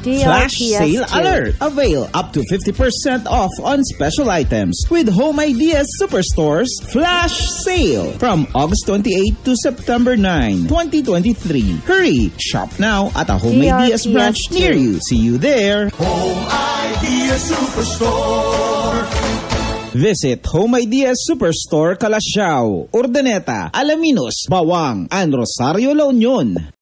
Flash sale alert! Avail up to 50% off on special items with Home Ideas Superstore's Flash Sale from August 28 to September 9, 2023. Hurry! Shop now at a Home Ideas branch near you. See you there! Home Ideas Superstore. Visit Home Ideas Superstore, Calasiao, Urdaneta, Alaminos, Bawang, and Rosario, La Union.